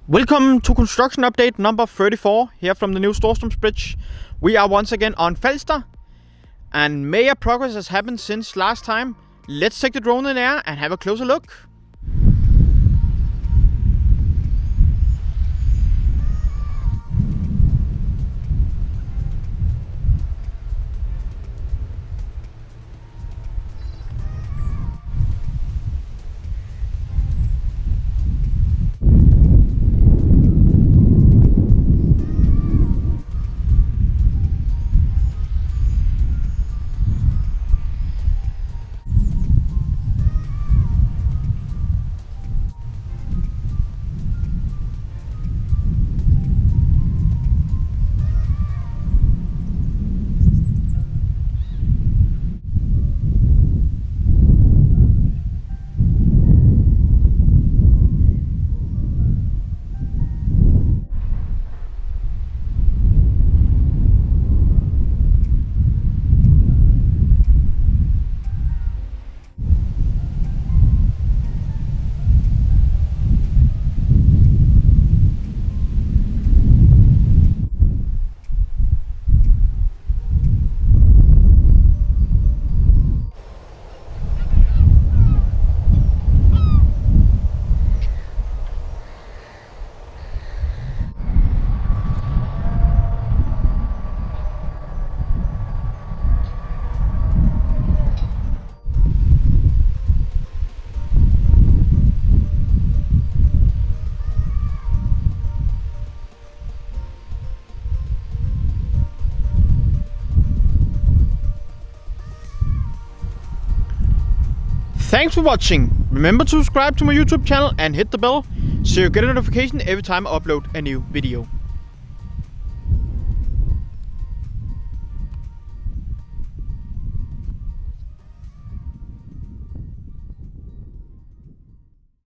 Welcome to construction update number 34 here from the new Storstrøms Bridge. We are once again on Falster and major progress has happened since last time. Let's take the drone in air and have a closer look. Thanks for watching. Remember to subscribe to my YouTube channel and hit the bell so you get a notification every time I upload a new video.